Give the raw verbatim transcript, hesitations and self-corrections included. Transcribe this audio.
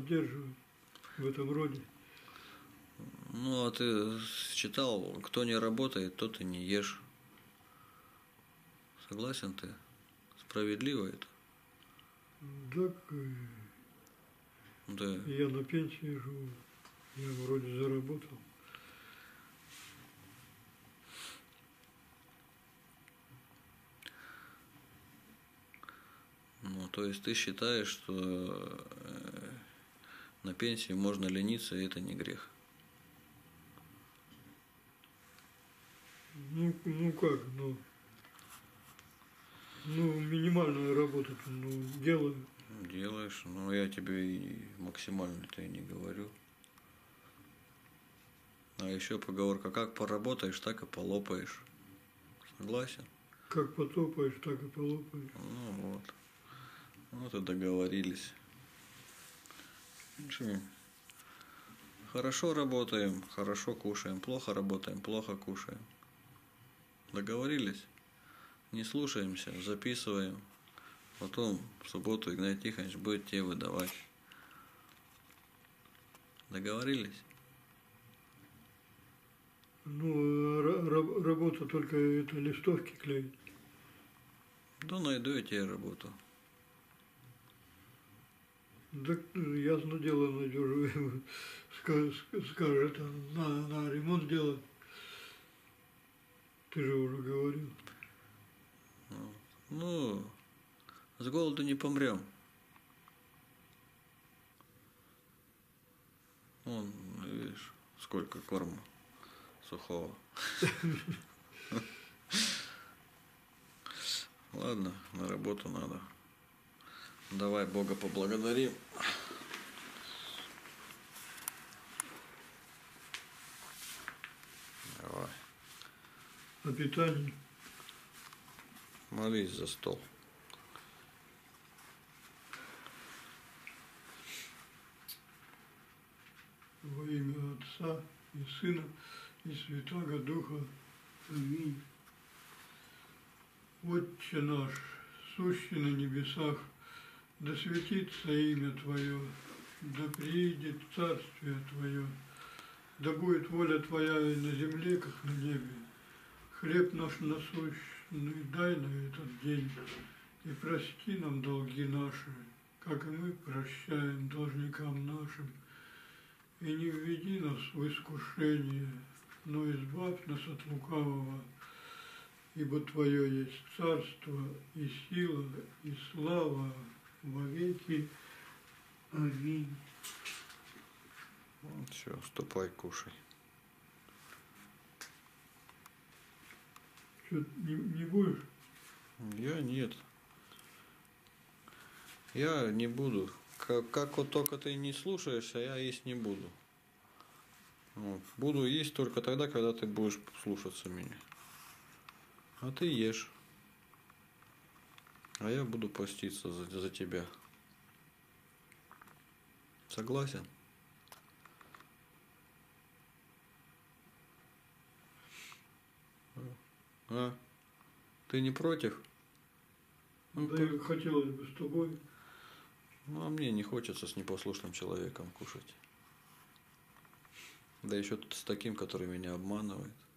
поддерживают в этом роде. Ну, а ты читал, кто не работает, тот и не ешь. Согласен ты? Справедливо это? Так, Да. я на пенсии живу, я вроде заработал. Ну, то есть ты считаешь, что на пенсии можно лениться, и это не грех? Ну, ну как, ну, ну минимальную работу ну, делаю. Делаешь, но я тебе и максимально-то и не говорю. А еще поговорка, как поработаешь, так и полопаешь. Согласен? Как потопаешь, так и полопаешь. Ну вот. Вот и договорились. Ничего. Хорошо работаем, хорошо кушаем. Плохо работаем, плохо кушаем. Договорились? Не слушаемся, записываем. Потом в субботу Игнат Тихонович будет тебе выдавать. Договорились? Ну, а работа только это листовки клеить. Да найду я тебе работу. Так ясно дело найдешь. Скажет, на, на ремонт делать. Ты же уже говорил. Ну, с голоду не помрем. Вон, видишь, сколько корма сухого. Ладно, на работу надо. Давай Бога поблагодарим. Давай. А питание? Молись за стол. Во имя Отца и Сына и Святаго Духа. Аминь. Отче наш, сущий на небесах, да светится имя Твое, да приидет Царствие Твое, да будет воля Твоя и на земле, как на небе. Хлеб наш насущный дай на этот день, и прости нам долги наши, как и мы прощаем должникам нашим. И не введи нас в искушение, но избавь нас от лукавого, ибо Твое есть царство и сила и слава во веки. Аминь. Ну, все, ступай, кушай. Что, не, не будешь? Я нет. Я не буду. Как, как вот только ты не слушаешься, я есть не буду. Вот. Буду есть только тогда, когда ты будешь слушаться меня. А ты ешь. А я буду поститься за, за тебя. Согласен? А? Ты не против? Ну, да, я хотелось бы с тобой. Ну, а мне не хочется с непослушным человеком кушать. Да еще с таким, который меня обманывает.